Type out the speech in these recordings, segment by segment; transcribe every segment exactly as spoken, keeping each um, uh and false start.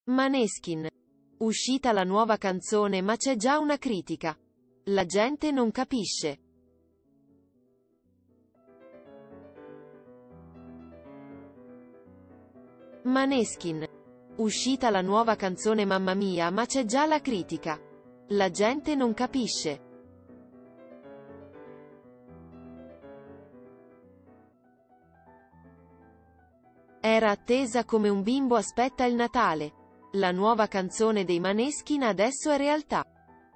Maneskin. Uscita la nuova canzone ma c'è già una critica. La gente non capisce. Maneskin. Uscita la nuova canzone Mamma Mia ma c'è già la critica. La gente non capisce. Era attesa come un bimbo aspetta il Natale. La nuova canzone dei Maneskin adesso è realtà.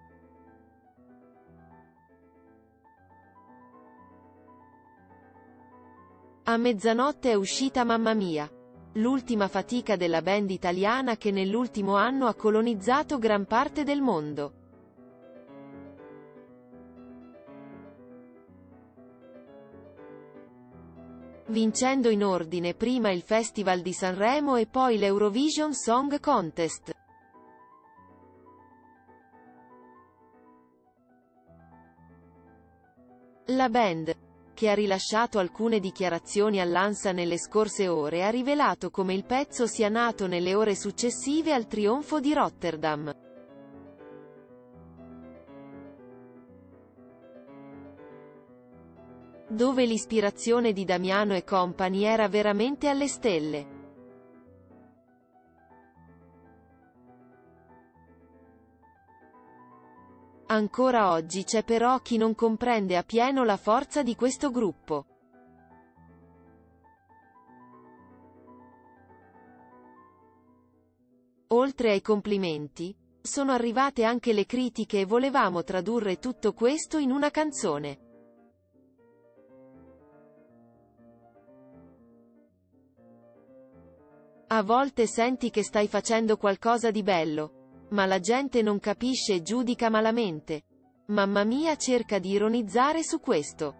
A mezzanotte è uscita Mamma Mia. L'ultima fatica della band italiana che nell'ultimo anno ha colonizzato gran parte del mondo. Vincendo in ordine prima il Festival di Sanremo e poi l'Eurovision Song Contest. La band, che ha rilasciato alcune dichiarazioni all'ANSA nelle scorse ore, ha rivelato come il pezzo sia nato nelle ore successive al trionfo di Rotterdam. Dove l'ispirazione di Damiano e compagni era veramente alle stelle. Ancora oggi c'è però chi non comprende appieno la forza di questo gruppo. Oltre ai complimenti, sono arrivate anche le critiche e volevamo tradurre tutto questo in una canzone. A volte senti che stai facendo qualcosa di bello, ma la gente non capisce e giudica malamente. Mamma Mia cerca di ironizzare su questo.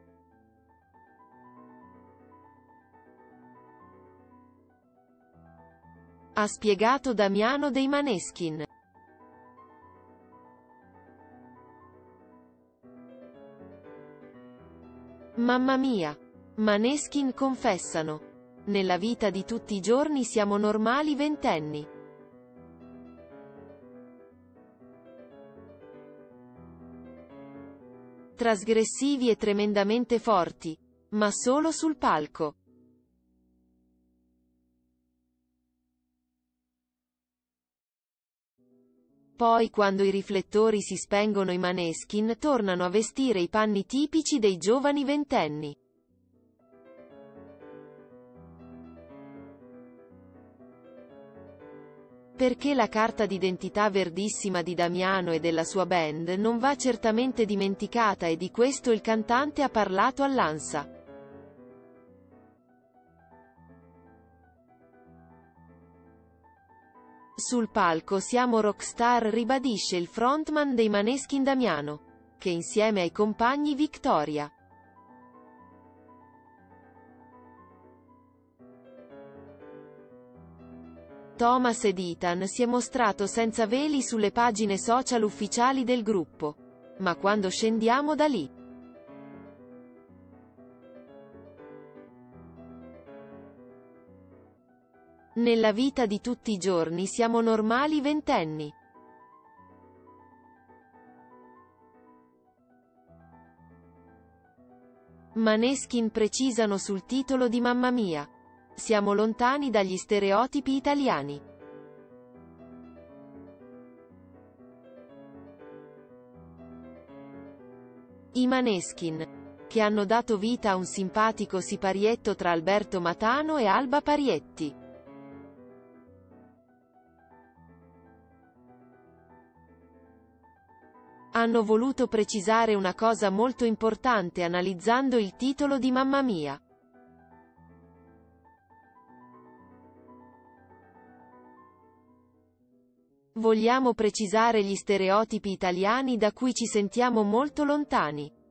Ha spiegato Damiano dei Maneskin. Mamma Mia. Maneskin confessano. Nella vita di tutti i giorni siamo normali ventenni. Trasgressivi e tremendamente forti, ma solo sul palco. Poi quando i riflettori si spengono i Maneskin tornano a vestire i panni tipici dei giovani ventenni. Perché la carta d'identità verdissima di Damiano e della sua band non va certamente dimenticata e di questo il cantante ha parlato all'ANSA. Sul palco siamo rockstar, ribadisce il frontman dei Maneskin Damiano, che insieme ai compagni Victoria. Thomas ed Ethan si è mostrato senza veli sulle pagine social ufficiali del gruppo. Ma quando scendiamo da lì. Nella vita di tutti i giorni siamo normali ventenni. Maneskin precisano sul titolo di Mamma Mia. Siamo lontani dagli stereotipi italiani. I Maneskin, che hanno dato vita a un simpatico siparietto tra Alberto Matano e Alba Parietti. Hanno voluto precisare una cosa molto importante analizzando il titolo di Mamma Mia. Vogliamo precisare gli stereotipi italiani da cui ci sentiamo molto lontani.